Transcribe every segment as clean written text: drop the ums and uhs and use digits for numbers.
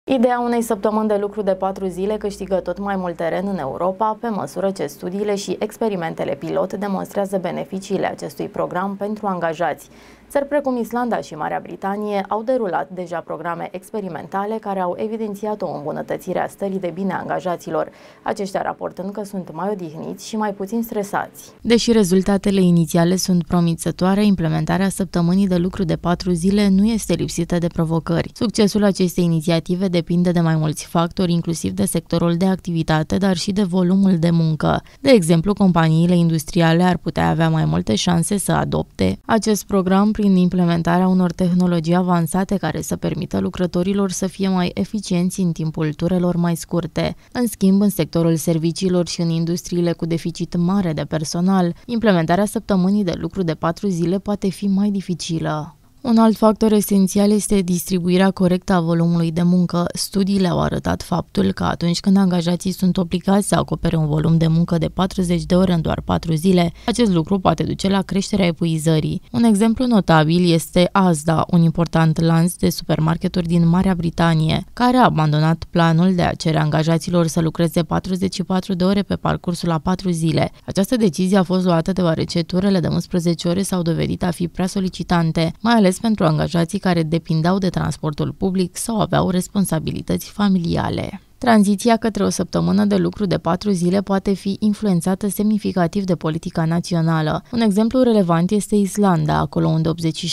Ideea unei săptămâni de lucru de 4 zile câștigă tot mai mult teren în Europa, pe măsură ce studiile și experimentele pilot demonstrează beneficiile acestui program pentru angajați. Țări precum Islanda și Marea Britanie au derulat deja programe experimentale care au evidențiat o îmbunătățire a stării de bine a angajaților, aceștia raportând că sunt mai odihniți și mai puțin stresați. Deși rezultatele inițiale sunt promițătoare, implementarea săptămânii de lucru de 4 zile nu este lipsită de provocări. Succesul acestei inițiative depinde de mai mulți factori, inclusiv de sectorul de activitate, dar și de volumul de muncă. De exemplu, companiile industriale ar putea avea mai multe șanse să adopte acest program prin implementarea unor tehnologii avansate care să permită lucrătorilor să fie mai eficienți în timpul turelor mai scurte. În schimb, în sectorul serviciilor și în industriile cu deficit mare de personal, implementarea săptămânii de lucru de 4 zile poate fi mai dificilă. Un alt factor esențial este distribuirea corectă a volumului de muncă. Studiile au arătat faptul că atunci când angajații sunt obligați să acopere un volum de muncă de 40 de ore în doar 4 zile, acest lucru poate duce la creșterea epuizării. Un exemplu notabil este Asda, un important lanț de supermarketuri din Marea Britanie, care a abandonat planul de a cere angajaților să lucreze 44 de ore pe parcursul a 4 zile. Această decizie a fost luată deoarece turele de 11 ore s-au dovedit a fi prea solicitante, mai ales pentru angajații care depindeau de transportul public sau aveau responsabilități familiale. Tranziția către o săptămână de lucru de 4 zile poate fi influențată semnificativ de politica națională. Un exemplu relevant este Islanda, acolo unde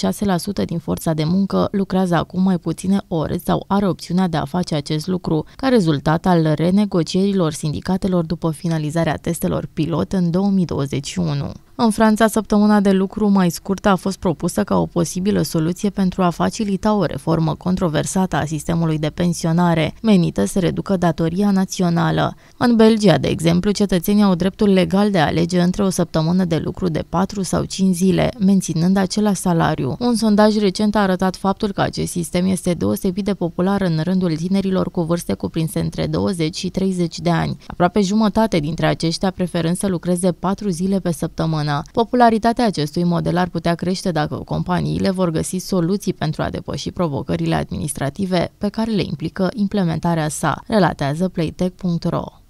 86% din forța de muncă lucrează acum mai puține ore sau are opțiunea de a face acest lucru, ca rezultat al renegocierilor sindicatelor după finalizarea testelor pilot în 2021. În Franța, săptămâna de lucru mai scurtă a fost propusă ca o posibilă soluție pentru a facilita o reformă controversată a sistemului de pensionare, menită să reducă datoria națională. În Belgia, de exemplu, cetățenii au dreptul legal de a alege între o săptămână de lucru de 4 sau 5 zile, menținând același salariu. Un sondaj recent a arătat faptul că acest sistem este deosebit de popular în rândul tinerilor cu vârste cuprinse între 20 și 30 de ani, aproape jumătate dintre aceștia preferând să lucreze 4 zile pe săptămână. Popularitatea acestui model ar putea crește dacă companiile vor găsi soluții pentru a depăși provocările administrative pe care le implică implementarea sa, relatează Playtech.ro.